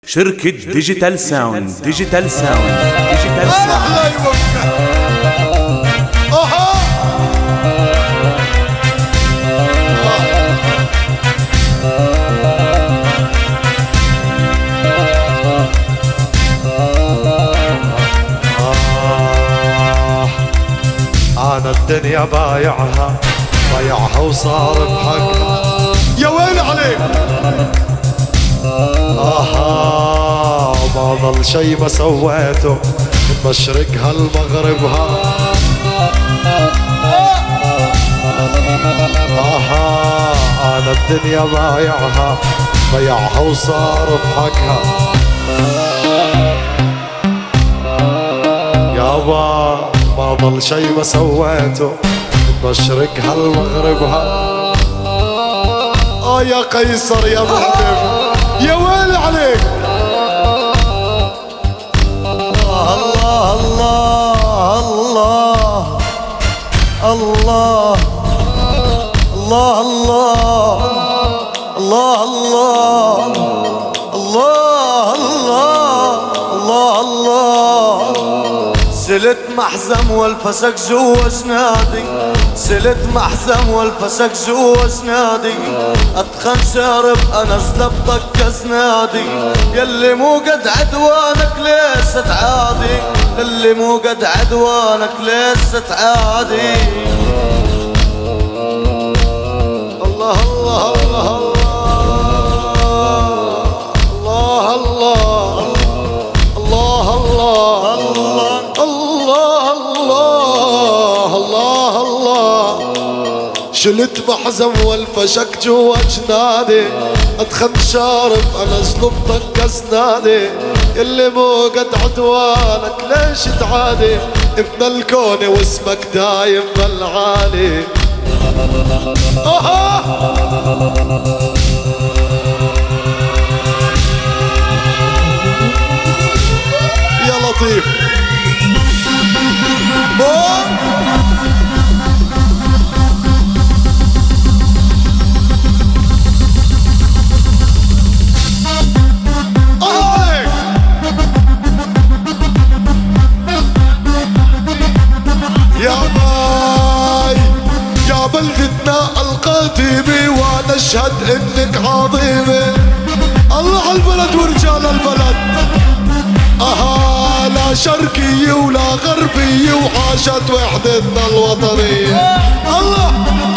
شركة ديجيتال ساوند. ديجيتال ساوند. ديجيتال الله يوفقك. اها انا الدنيا بايعها وصار بحقها. يا ويلي عليك. ما ظل شي ما سويته من مشرقها لمغربها. انا الدنيا بايعها وصار بحقها. يابا ما ظل شي ما سويته من مشرقها لمغربها. يا قيصر يا محبب يا ويلي عليك. الله الله الله الله الله الله الله الله الله الله. سلت محزم والفسك جوا جنادي. سلت محزم والفسك جوا جنادي. اتخن شارب انا زلبطك زنادي. يلي مو قد عدوانك ليش تعادي. يلي مو قد عدوانك ليش تعادي. الله الله الله الله الله الله الله الله الله. شلت محزم والفشك جوا جنادي. اتخن شارب انا زلبطك اسنادي. اللي مو قد عدوانك ليش تعادي. ابن الكون واسمك دايم بالعالي. يا لطيف يا باي يا بلدتنا القديمة وانا اشهد انك عظيمة. الله على البلد ورجال البلد. لا شرقية ولا غربية وعاشت وحدتنا الوطنية. الله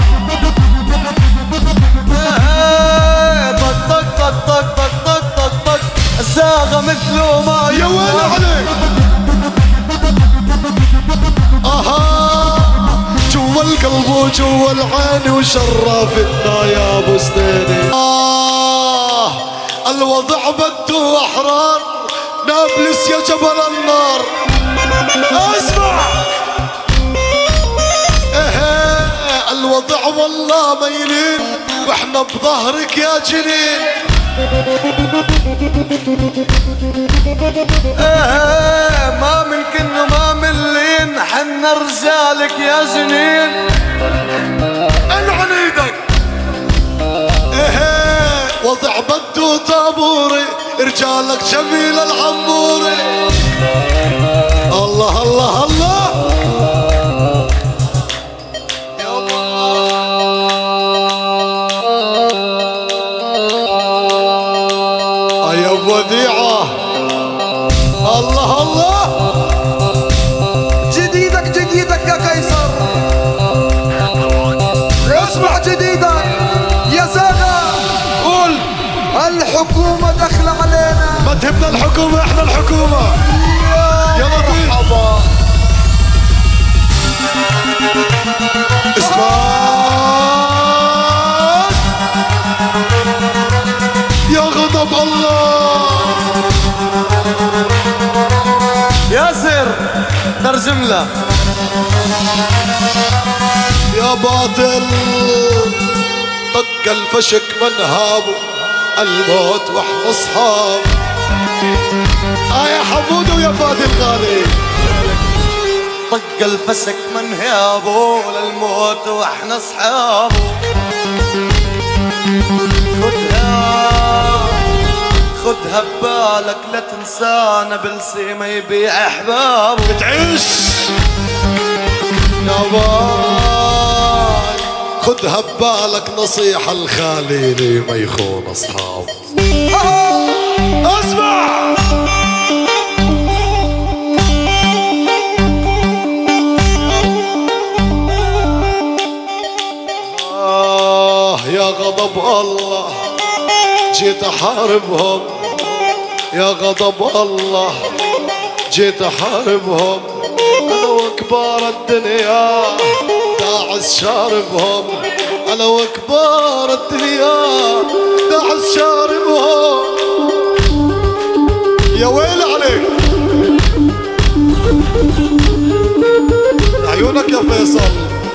طق طق طق طق طق طق طق. الزاغة مثله ما يا ويلي عليك. جوا القلب وجوا العين وشرفتنا يا ابو سنيني. الوضع بده احرار. نابلس يا جبل النار. اسمع الوضع والله ميلين واحنا بظهرك يا جنين. ما من كنا ما ملين حنا رجالك يا جنين. انعن ايدك. وضع بدو طابوري رجالك جميل العموري. الله الله الله يا وديعة. الله الله جديدك يا قيصر. اسمع جديدك يا زاغة. قول الحكومة داخلة علينا. ما تهمنا الحكومة احنا الحكومة. يا لطيف اسمع يا غضب الله. ياسر ترجم له. يا باطل طق الفشك من هابه الموت واحنا اصحاب. يا حمود ويا فادي الغالي. طق الفشك من هابه للموت واحنا اصحابه. خدها خدها ببالك لا تنسانا بالسيما يبيع احباب تعيش يا باي خدها ببالك نصيحة الخليلي ما يخون اصحاب. اسمع يا غضب الله جيت احاربهم، يا غضب الله جيت احاربهم، انا وكبار الدنيا داعس شاربهم، انا وكبار الدنيا داعس شاربهم. يا ويل عليك عيونك يا فيصل.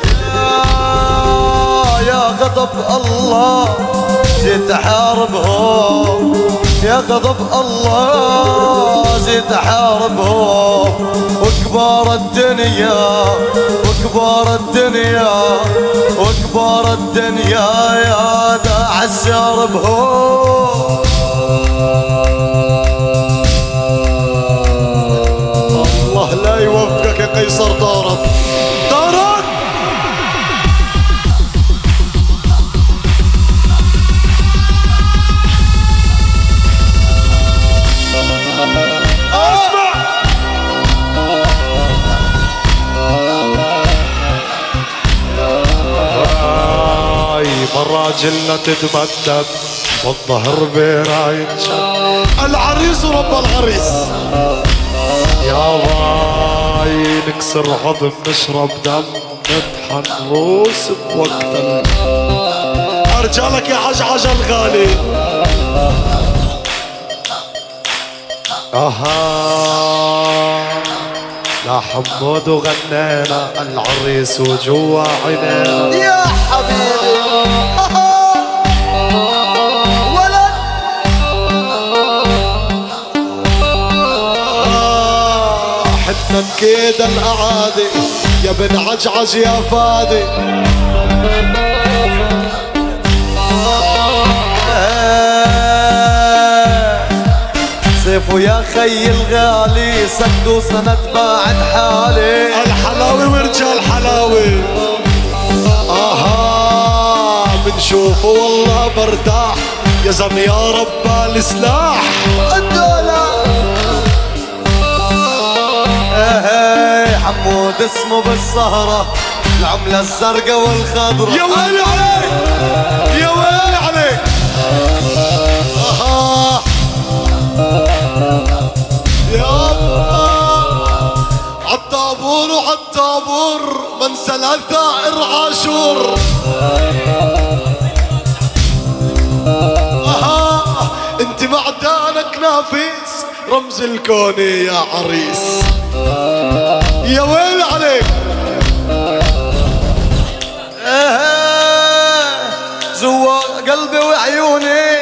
يا غضب الله جيت احاربهم، يا غضب الله جيت احاربهم، وكبار الدنيا وكبار الدنيا وكبار الدنيا يا داعس شاربهم. الله لا يوفقك يا قيصر طارق. طارق اسمع مراجلنا تتمدد والظهر بينا ينشد، العريس ورب العريس يا باي نكسر عظم نشرب دم نطحن روس بوقت ارجالك يا عجعج الغالي. لا حمود وغنينا العريس وجوا عينينا يا حبيبي ولد حتى نكيد الاعادي يا بن عجعج يا فادي. سيفو يا خي الغالي سد وسند بعد حالي، الحلاوي ورجال حلاوي بنشوفه والله برتاح يا زن يا رب السلاح الدولة. حمود اسمه بالسهرة العملة الزرقاء والخضرا. يا ويلي عليك يا ويلي عليك. يا عالطابور وعالطابور منسى الثائر عاشور. انت معدانك نافيس رمز الكون يا عريس. يا ويل عليك. زوا قلبي وعيوني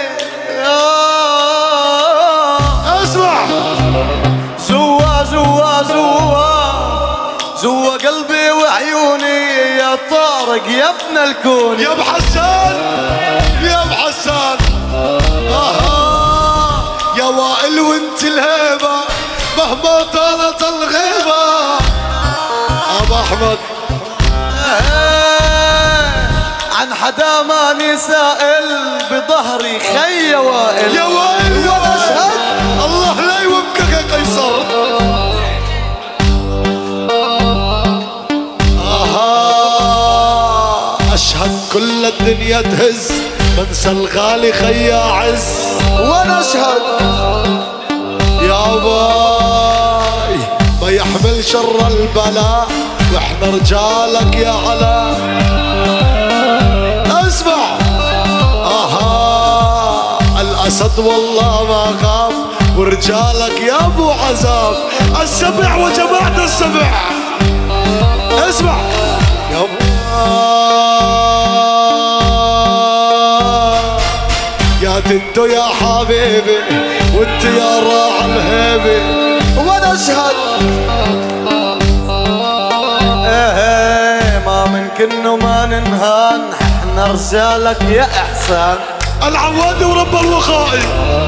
اسمع زوا زوا زوا زوا قلبي وعيوني يا طارق يا ابن الكون. يا ابو حسان يا ابو حسان. يا وائل وانت الهيبة مهما طالت الغيبة. ابو احمد عن حدا ماني سائل بظهري خي يا وائل. يا وائل ولا اشهد الله لا يوفقك يا قيصر. اشهد كل الدنيا تهز منسى الغالي خيا عز. وانا اشهد يا باي ما يحمل شر البلاء واحنا رجالك يا علا. اسمع الاسد والله ما خاف ورجالك يا ابو عذاب. السبع وجماعة السبع. اسمع يا يا تنتو يا حبيبي وانت يا راعي الهيبة. وانا اشهد ما ممكن وما ننهان احنا رجالك يا احسان. العوادي ورب الوخائي.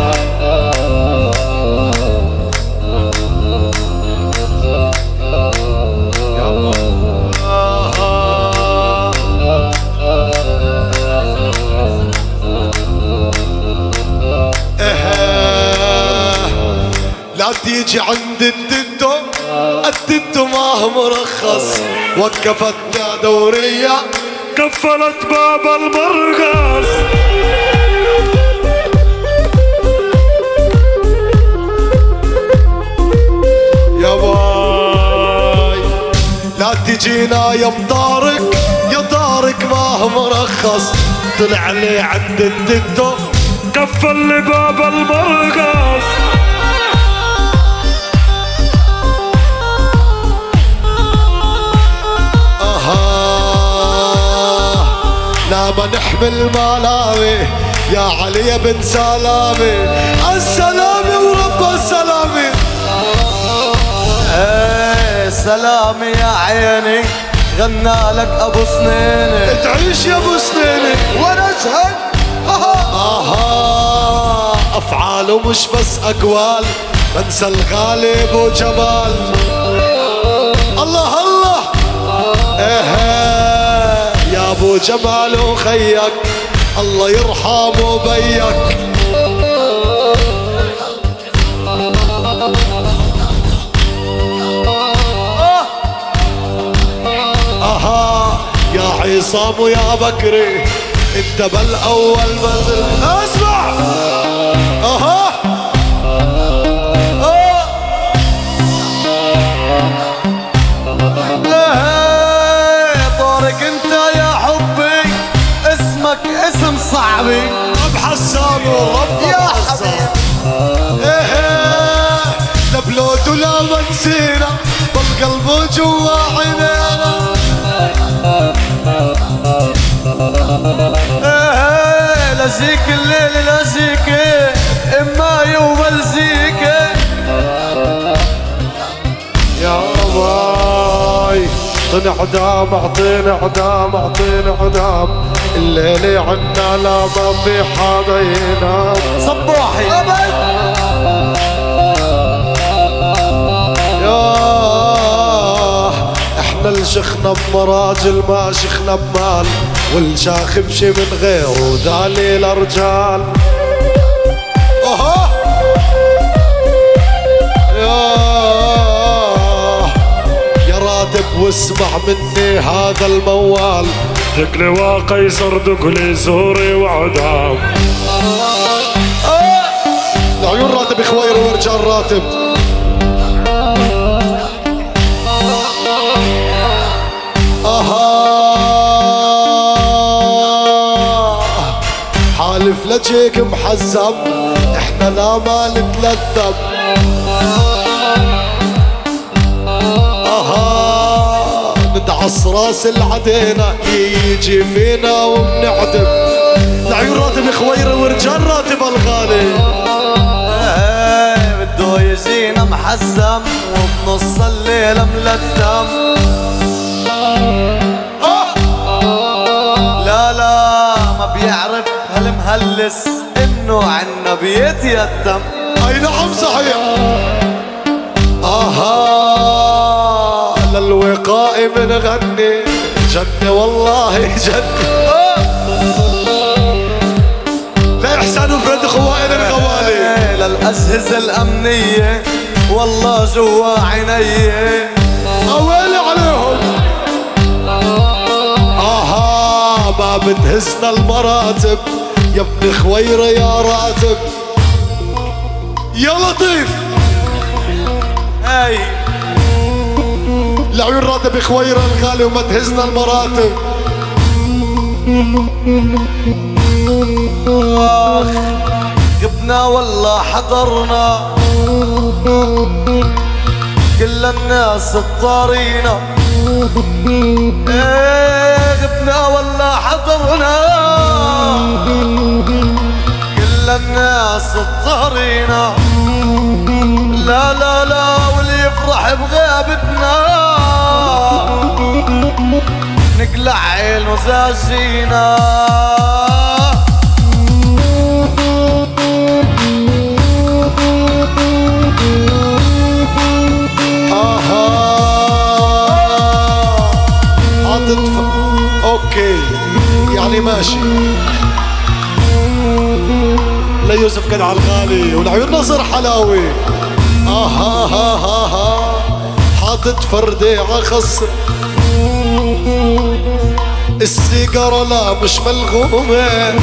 لا تيجي عند الددو ما هو مرخص، وقفت دورية قفلت باب المرقص. يا باي لا تجينا يا مطارق، يا طارق ما هو مرخص، طلع لي عند الددو قفل لي باب المرقص. لا ما نحمل ملامي يا علي بن سلامي، السلامي ورب السلامي. سلامي يا عيني غنى لك ابو سنيني، تعيش يا ابو سنيني وانا اشهد. افعاله مش بس اقوال، بنسى الغالب وجمال. الله الله يا ابو جمال وخيك الله يرحم بيك. يا عصام ويا بكري انت بالاول بدر. اسمع طارق انت يا حبي اسمك اسم صعبي، رب حسان ورب يا حبيبي. لا بلوت ولا منسينا بالقلب جوا عينينا. لزيك الليل لزيك اما يوم الزيك. يا باي انعدام اعطينا اعدام اعطينا اعدام، الليل عنا لا ما في حدا ينام. صباحي يا احنا الشخنا بمراجل ما شخنا بمال، والشاخ بشي من غيره دليل رجال. يا راتب واسمع مني هذا الموال، دقلي وقيصر دقلي سوري وعدام. العيون راتب خوير ورجال راتب. حالف لجيك محزم احنا لا ما نتلذب. ندعس راس العدينا يجي فينا وبنعدم. العيون راتب خوير ورجال راتب الغالي. بده يجينا محزم وبنص الليل ملثم. لا لا ما بيعرف هالمهلس انه عنا بيتيتم. اي نعم صحيح. للوقاء منغني جنة والله جنة. لا إحسان وفرد خوائن الغوالي. للأجهزة الأمنية والله جوا عيني أويلي عليهم. ما بتهزنا المراتب يا ابن خويرة يا راتب. يا لطيف اي العيون راتب خويرة الغالي وما تهزنا المراتب. غبنا والله حضرنا كل الناس الطارينا. غبنا والله حضرنا كل الناس الطارينا. لا لا لا واللي يفرح بغيابتنا نقلع عين وزازينا. ماشي ليوسف كان على الغالي والعيون نصر حلاوي. حاطط فردي عخص السيجارة لا مش ملغومة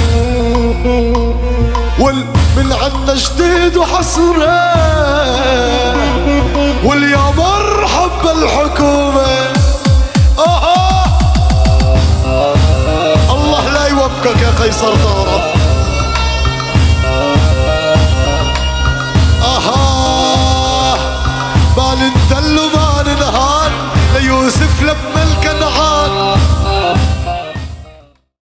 من عنا جديد وحسرة واليا مرحب بالحكومة. الله لا يوفقك يا قيصر طارق.